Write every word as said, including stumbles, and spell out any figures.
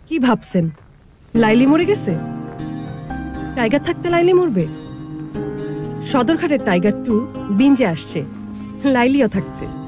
কি ভাবছেন লাইলি মরে গেছে? টাইগার থাকতে লাইলি মরবে? সদরঘাটের টাইগার টু বিঞ্জে আসছে, লাইলিও থাকছে।